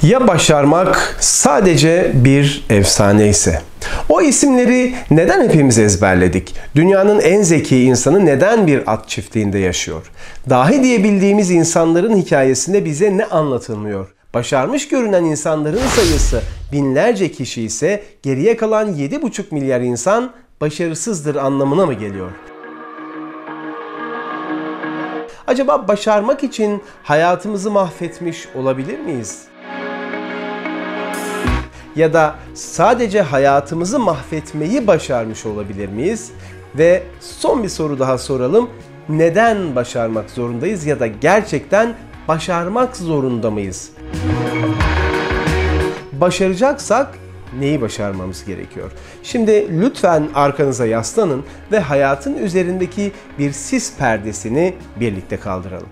Ya başarmak sadece bir efsane ise? O isimleri neden hepimiz ezberledik? Dünyanın en zeki insanı neden bir at çiftliğinde yaşıyor? Dahi diyebildiğimiz insanların hikayesinde bize ne anlatılmıyor? Başarmış görünen insanların sayısı binlerce kişi ise geriye kalan 7,5 milyar insan başarısızdır anlamına mı geliyor? Acaba başarmak için hayatımızı mahvetmiş olabilir miyiz? Ya da sadece hayatımızı mahvetmeyi başarmış olabilir miyiz? Ve son bir soru daha soralım. Neden başarmak zorundayız ya da gerçekten başarmak zorunda mıyız? Başaracaksak neyi başarmamız gerekiyor? Şimdi lütfen arkanıza yaslanın ve hayatın üzerindeki bir sis perdesini birlikte kaldıralım.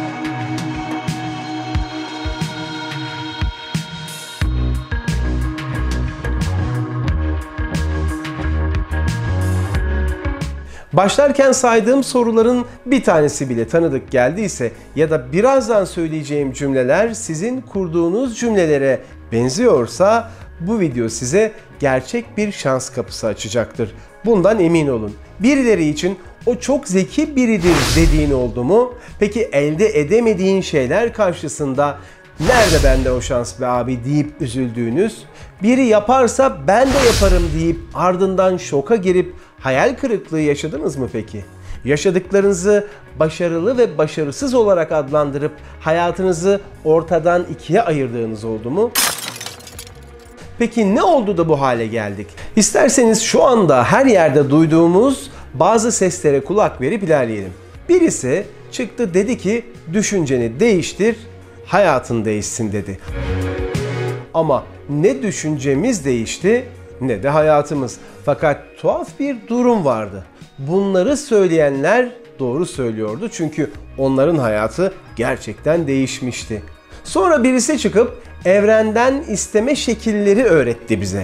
Başlarken saydığım soruların bir tanesi bile tanıdık geldiyse ya da birazdan söyleyeceğim cümleler sizin kurduğunuz cümlelere benziyorsa bu video size gerçek bir şans kapısı açacaktır. Bundan emin olun. Birileri için o çok zeki biridir dediğin oldu mu? Peki elde edemediğin şeyler karşısında nerede bende o şans be abi deyip üzüldüğünüz, biri yaparsa ben de yaparım deyip ardından şoka girip hayal kırıklığı yaşadınız mı peki? Yaşadıklarınızı başarılı ve başarısız olarak adlandırıp hayatınızı ortadan ikiye ayırdığınız oldu mu? Peki ne oldu da bu hale geldik? İsterseniz şu anda her yerde duyduğumuz bazı seslere kulak verip ilerleyelim. Birisi çıktı dedi ki düşünceni değiştir, hayatın değişsin dedi. Ama ne düşüncemiz değişti ne de hayatımız. Fakat tuhaf bir durum vardı. Bunları söyleyenler doğru söylüyordu çünkü onların hayatı gerçekten değişmişti. Sonra birisi çıkıp evrenden isteme şekilleri öğretti bize.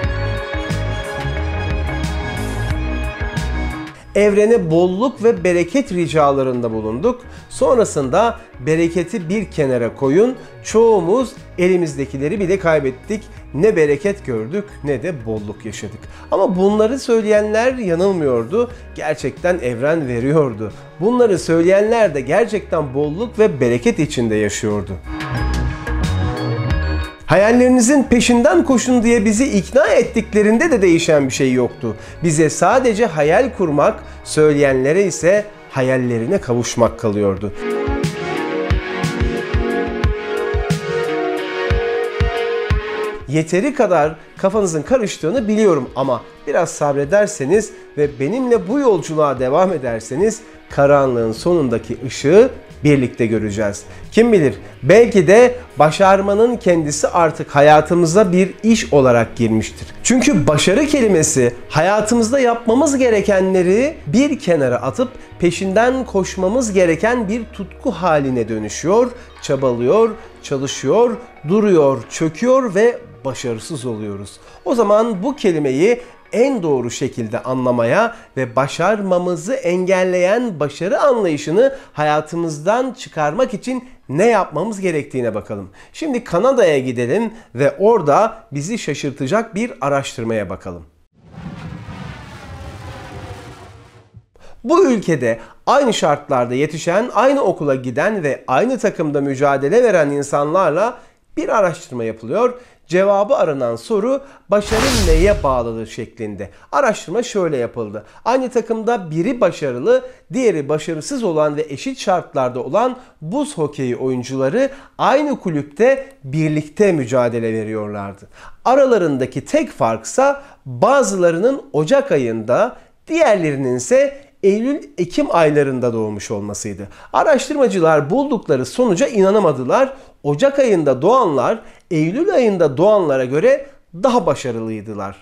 Evrene bolluk ve bereket ricalarında bulunduk. Sonrasında bereketi bir kenara koyun. Çoğumuz elimizdekileri bile kaybettik. Ne bereket gördük ne de bolluk yaşadık. Ama bunları söyleyenler yanılmıyordu. Gerçekten evren veriyordu. Bunları söyleyenler de gerçekten bolluk ve bereket içinde yaşıyordu. Hayallerinizin peşinden koşun diye bizi ikna ettiklerinde de değişen bir şey yoktu. Bize sadece hayal kurmak, söyleyenlere ise hayallerine kavuşmak kalıyordu. Yeteri kadar kafanızın karıştığını biliyorum ama biraz sabrederseniz ve benimle bu yolculuğa devam ederseniz karanlığın sonundaki ışığı birlikte göreceğiz. Kim bilir belki de başarmanın kendisi artık hayatımıza bir iş olarak girmiştir. Çünkü başarı kelimesi hayatımızda yapmamız gerekenleri bir kenara atıp peşinden koşmamız gereken bir tutku haline dönüşüyor, çabalıyor, çalışıyor, duruyor, çöküyor ve başarısız oluyoruz. O zaman bu kelimeyi en doğru şekilde anlamaya ve başarmamızı engelleyen başarı anlayışını hayatımızdan çıkarmak için ne yapmamız gerektiğine bakalım. Şimdi Kanada'ya gidelim ve orada bizi şaşırtacak bir araştırmaya bakalım. Bu ülkede aynı şartlarda yetişen, aynı okula giden ve aynı takımda mücadele veren insanlarla bir araştırma yapılıyor. Cevabı aranan soru başarı neye bağlıdır şeklinde. Araştırma şöyle yapıldı. Aynı takımda biri başarılı, diğeri başarısız olan ve eşit şartlarda olan buz hokeyi oyuncuları aynı kulüpte birlikte mücadele veriyorlardı. Aralarındaki tek farksa bazılarının Ocak ayında, diğerlerinin ise Eylül-Ekim aylarında doğmuş olmasıydı. Araştırmacılar buldukları sonuca inanamadılar. Ocak ayında doğanlar Eylül ayında doğanlara göre daha başarılıydılar.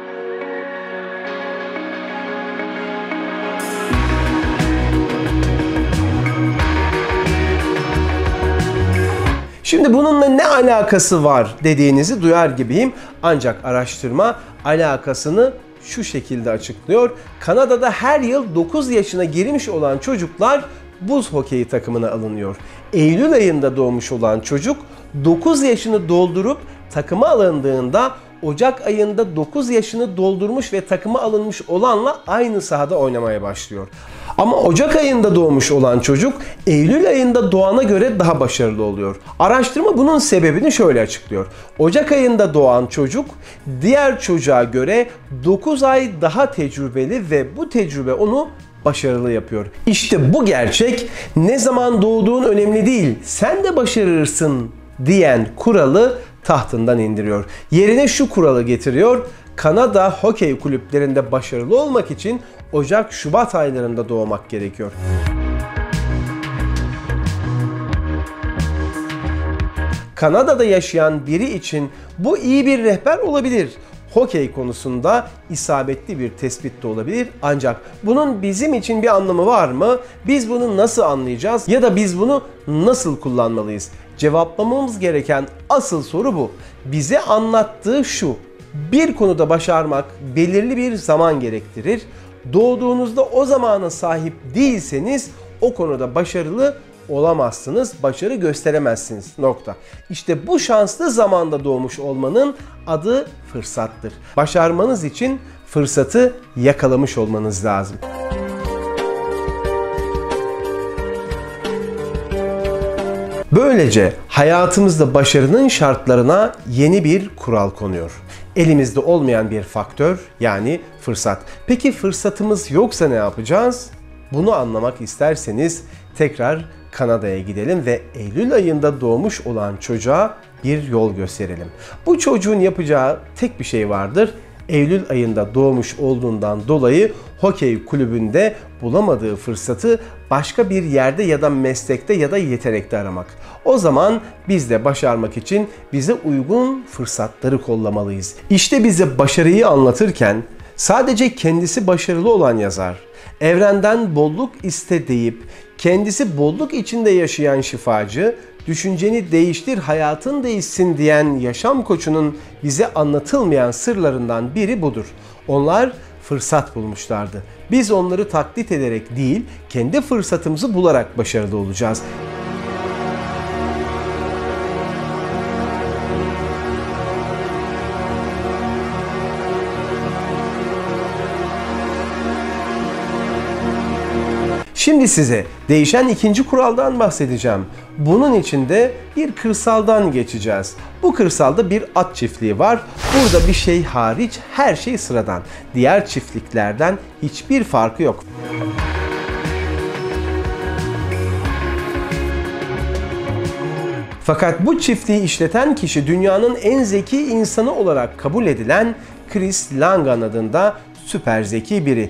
Şimdi bununla ne alakası var dediğinizi duyar gibiyim. Ancak araştırma alakasını şu şekilde açıklıyor. Kanada'da her yıl 9 yaşına girmiş olan çocuklar buz hokeyi takımına alınıyor. Eylül ayında doğmuş olan çocuk 9 yaşını doldurup takıma alındığında Ocak ayında 9 yaşını doldurmuş ve takıma alınmış olanla aynı sahada oynamaya başlıyor. Ama Ocak ayında doğmuş olan çocuk Eylül ayında doğana göre daha başarılı oluyor. Araştırma bunun sebebini şöyle açıklıyor. Ocak ayında doğan çocuk diğer çocuğa göre 9 ay daha tecrübeli ve bu tecrübe onu başarılı yapıyor. İşte bu gerçek ne zaman doğduğun önemli değil, sen de başarırsın diyen kuralı tahtından indiriyor. Yerine şu kuralı getiriyor. Kanada hokey kulüplerinde başarılı olmak için Ocak-Şubat aylarında doğmak gerekiyor. Kanada'da yaşayan biri için bu iyi bir rehber olabilir. Hokey konusunda isabetli bir tespit de olabilir. Ancak bunun bizim için bir anlamı var mı? Biz bunu nasıl anlayacağız ya da biz bunu nasıl kullanmalıyız? Cevaplamamız gereken asıl soru bu. Bize anlattığı şu: bir konuda başarmak belirli bir zaman gerektirir. Doğduğunuzda o zamana sahip değilseniz o konuda başarılı olamazsınız, başarı gösteremezsiniz. Nokta. İşte bu şanslı zamanda doğmuş olmanın adı fırsattır. Başarmanız için fırsatı yakalamış olmanız lazım. Böylece hayatımızda başarının şartlarına yeni bir kural konuyor. Elimizde olmayan bir faktör, yani fırsat. Peki fırsatımız yoksa ne yapacağız? Bunu anlamak isterseniz tekrar Kanada'ya gidelim ve Eylül ayında doğmuş olan çocuğa bir yol gösterelim. Bu çocuğun yapacağı tek bir şey vardır. Eylül ayında doğmuş olduğundan dolayı hokey kulübünde bulamadığı fırsatı başka bir yerde ya da meslekte ya da yetenekte aramak. O zaman biz de başarmak için bize uygun fırsatları kollamalıyız. İşte bize başarıyı anlatırken sadece kendisi başarılı olan yazar, evrenden bolluk iste deyip kendisi bolluk içinde yaşayan şifacı, düşünceni değiştir, hayatın değişsin diyen yaşam koçunun bize anlatılmayan sırlarından biri budur. Onlar fırsat bulmuşlardı. Biz onları taklit ederek değil, kendi fırsatımızı bularak başarılı olacağız. Şimdi size değişen ikinci kuraldan bahsedeceğim. Bunun için de bir kırsaldan geçeceğiz. Bu kırsalda bir at çiftliği var. Burada bir şey hariç her şey sıradan. Diğer çiftliklerden hiçbir farkı yok. Fakat bu çiftliği işleten kişi dünyanın en zeki insanı olarak kabul edilen Chris Langan adında süper zeki biri.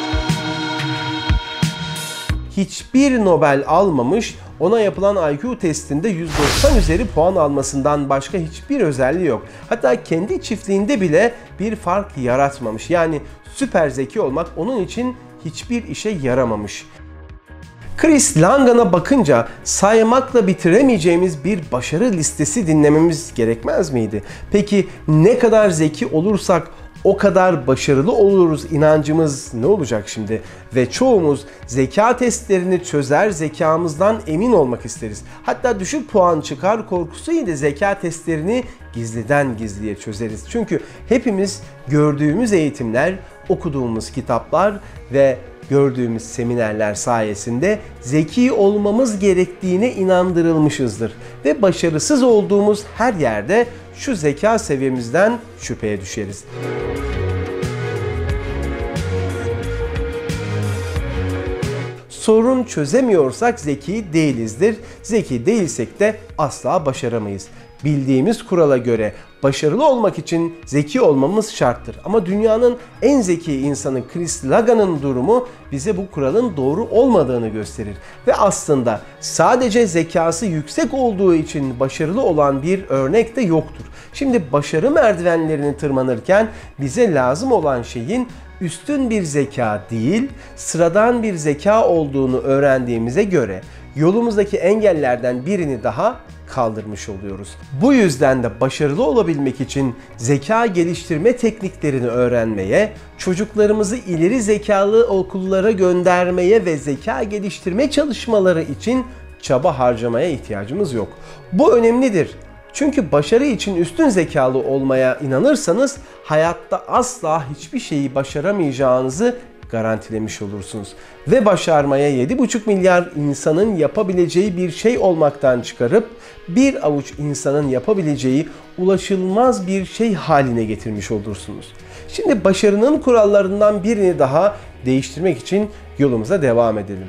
Hiçbir Nobel almamış, ona yapılan IQ testinde 190 üzeri puan almasından başka hiçbir özelliği yok. Hatta kendi çiftliğinde bile bir fark yaratmamış. Yani süper zeki olmak onun için hiçbir işe yaramamış. Chris Langan'a bakınca saymakla bitiremeyeceğimiz bir başarı listesi dinlememiz gerekmez miydi? Peki ne kadar zeki olursak o kadar başarılı oluruz inancımız ne olacak şimdi? Ve çoğumuz zeka testlerini çözer, zekamızdan emin olmak isteriz. Hatta düşük puan çıkar korkusuyla zeka testlerini gizliden gizliye çözeriz. Çünkü hepimiz gördüğümüz eğitimler, okuduğumuz kitaplar ve gördüğümüz seminerler sayesinde zeki olmamız gerektiğine inandırılmışızdır. Ve başarısız olduğumuz her yerde şu zeka seviyemizden şüpheye düşeriz. Sorun çözemiyorsak zeki değilizdir. Zeki değilsek de asla başaramayız. Bildiğimiz kurala göre başarılı olmak için zeki olmamız şarttır. Ama dünyanın en zeki insanı Chris Langan'ın durumu bize bu kuralın doğru olmadığını gösterir. Ve aslında sadece zekası yüksek olduğu için başarılı olan bir örnek de yoktur. Şimdi başarı merdivenlerini tırmanırken bize lazım olan şeyin üstün bir zeka değil, sıradan bir zeka olduğunu öğrendiğimize göre yolumuzdaki engellerden birini daha kaldırmış oluyoruz. Bu yüzden de başarılı olabilmek için zeka geliştirme tekniklerini öğrenmeye, çocuklarımızı ileri zekalı okullara göndermeye ve zeka geliştirme çalışmaları için çaba harcamaya ihtiyacımız yok. Bu önemlidir. Çünkü başarı için üstün zekalı olmaya inanırsanız hayatta asla hiçbir şeyi başaramayacağınızı garantilemiş olursunuz. Ve başarmaya 7,5 milyar insanın yapabileceği bir şey olmaktan çıkarıp bir avuç insanın yapabileceği ulaşılmaz bir şey haline getirmiş olursunuz. Şimdi başarının kurallarından birini daha değiştirmek için yolumuza devam edelim.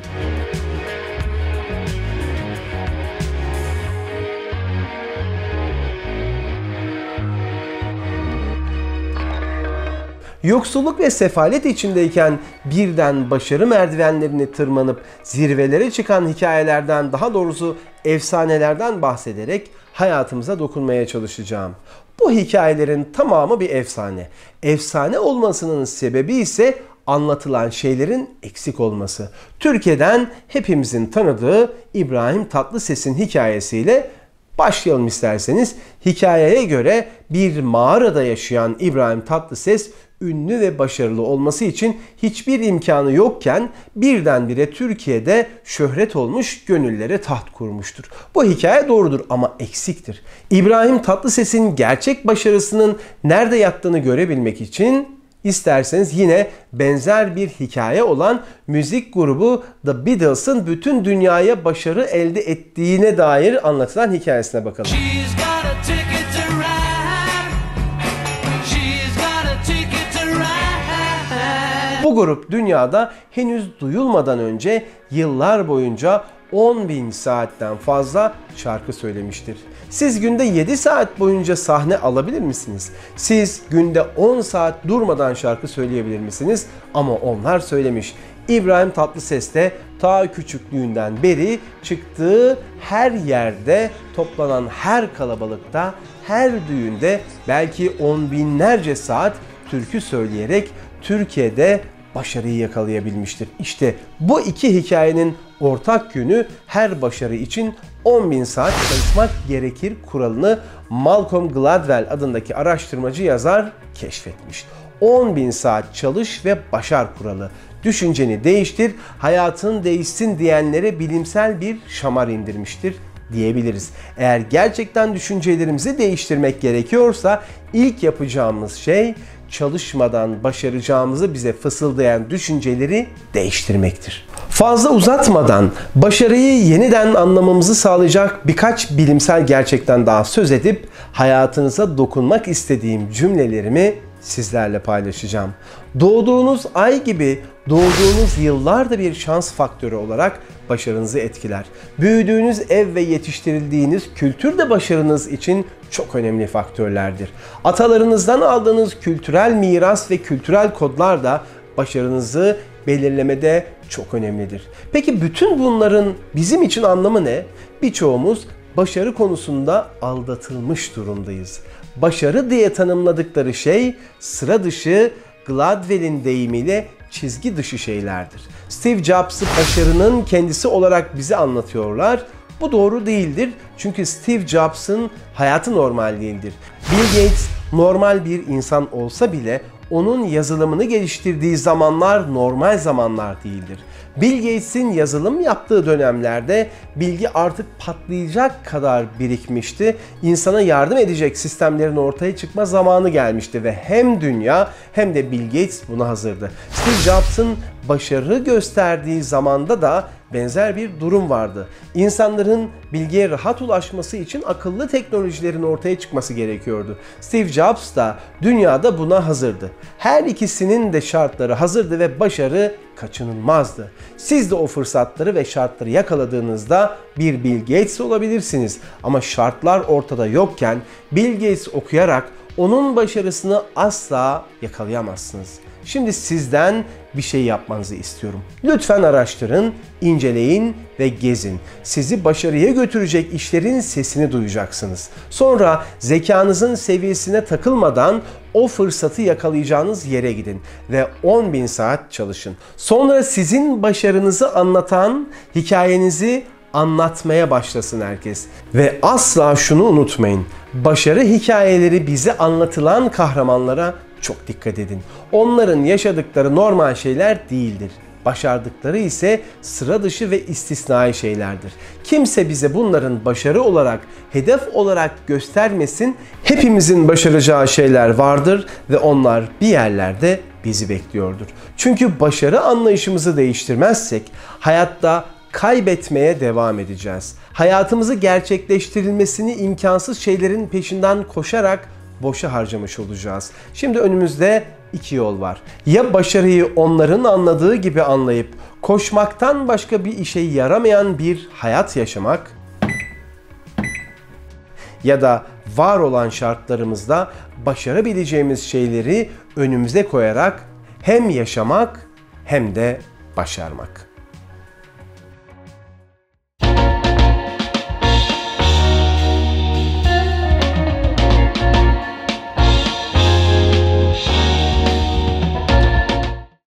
Yoksulluk ve sefalet içindeyken birden başarı merdivenlerini tırmanıp zirvelere çıkan hikayelerden, daha doğrusu efsanelerden bahsederek hayatımıza dokunmaya çalışacağım. Bu hikayelerin tamamı bir efsane. Efsane olmasının sebebi ise anlatılan şeylerin eksik olması. Türkiye'den hepimizin tanıdığı İbrahim Tatlıses'in hikayesiyle başlayalım isterseniz. Hikayeye göre bir mağarada yaşayan İbrahim Tatlıses ünlü ve başarılı olması için hiçbir imkanı yokken birdenbire Türkiye'de şöhret olmuş, gönüllere taht kurmuştur. Bu hikaye doğrudur ama eksiktir. İbrahim Tatlıses'in gerçek başarısının nerede yattığını görebilmek için İsterseniz yine benzer bir hikaye olan müzik grubu The Beatles'ın bütün dünyaya başarı elde ettiğine dair anlatılan hikayesine bakalım. Bu grup dünyada henüz duyulmadan önce yıllar boyunca 10.000 saatten fazla şarkı söylemiştir. Siz günde 7 saat boyunca sahne alabilir misiniz? Siz günde 10 saat durmadan şarkı söyleyebilir misiniz? Ama onlar söylemiş. İbrahim Tatlıses de ta küçüklüğünden beri çıktığı her yerde, toplanan her kalabalıkta, her düğünde belki on binlerce saat türkü söyleyerek Türkiye'de başarıyı yakalayabilmiştir. İşte bu iki hikayenin ortak yönü her başarı için 10.000 saat çalışmak gerekir kuralını Malcolm Gladwell adındaki araştırmacı yazar keşfetmiş. 10.000 saat çalış ve başar kuralı. Düşünceni değiştir, hayatın değişsin diyenlere bilimsel bir şamar indirmiştir diyebiliriz. Eğer gerçekten düşüncelerimizi değiştirmek gerekiyorsa ilk yapacağımız şey çalışmadan başaracağımızı bize fısıldayan düşünceleri değiştirmektir. Fazla uzatmadan başarıyı yeniden anlamamızı sağlayacak birkaç bilimsel gerçekten daha söz edip hayatınıza dokunmak istediğim cümlelerimi sizlerle paylaşacağım. Doğduğunuz ay gibi doğduğunuz yıllar da bir şans faktörü olarak başarınızı etkiler. Büyüdüğünüz ev ve yetiştirildiğiniz kültür de başarınız için çok önemli faktörlerdir. Atalarınızdan aldığınız kültürel miras ve kültürel kodlar da başarınızı belirlemede çok önemlidir. Peki bütün bunların bizim için anlamı ne? Birçoğumuz başarı konusunda aldatılmış durumdayız. Başarı diye tanımladıkları şey sıra dışı, Gladwell'in deyimiyle çizgi dışı şeylerdir. Steve Jobs'ı başarının kendisi olarak bize anlatıyorlar. Bu doğru değildir. Çünkü Steve Jobs'ın hayatı normal değildir. Bill Gates normal bir insan olsa bile onun yazılımını geliştirdiği zamanlar normal zamanlar değildir. Bill Gates'in yazılım yaptığı dönemlerde bilgi artık patlayacak kadar birikmişti. İnsana yardım edecek sistemlerin ortaya çıkma zamanı gelmişti ve hem dünya hem de Bill Gates buna hazırdı. Steve Jobs'ın başarı gösterdiği zamanda da benzer bir durum vardı. İnsanların bilgiye rahat ulaşması için akıllı teknolojilerin ortaya çıkması gerekiyordu. Steve Jobs da dünyada buna hazırdı. Her ikisinin de şartları hazırdı ve başarı kaçınılmazdı. Siz de o fırsatları ve şartları yakaladığınızda bir Bill Gates olabilirsiniz. Ama şartlar ortada yokken Bill Gates okuyarak onun başarısını asla yakalayamazsınız. Şimdi sizden bir şey yapmanızı istiyorum. Lütfen araştırın, inceleyin ve gezin. Sizi başarıya götürecek işlerin sesini duyacaksınız. Sonra zekanızın seviyesine takılmadan o fırsatı yakalayacağınız yere gidin ve 10.000 saat çalışın. Sonra sizin başarınızı anlatan hikayenizi anlatmaya başlasın herkes. Ve asla şunu unutmayın. Başarı hikayeleri bize anlatılan kahramanlara çok dikkat edin. Onların yaşadıkları normal şeyler değildir. Başardıkları ise sıra dışı ve istisnai şeylerdir. Kimse bize bunların başarı olarak, hedef olarak göstermesin. Hepimizin başaracağı şeyler vardır ve onlar bir yerlerde bizi bekliyordur. Çünkü başarı anlayışımızı değiştirmezsek hayatta kaybetmeye devam edeceğiz. Hayatımızı gerçekleştirilmesini imkansız şeylerin peşinden koşarak boşa harcamış olacağız. Şimdi önümüzde iki yol var. Ya başarıyı onların anladığı gibi anlayıp koşmaktan başka bir işe yaramayan bir hayat yaşamak, ya da var olan şartlarımızda başarabileceğimiz şeyleri önümüze koyarak hem yaşamak hem de başarmak.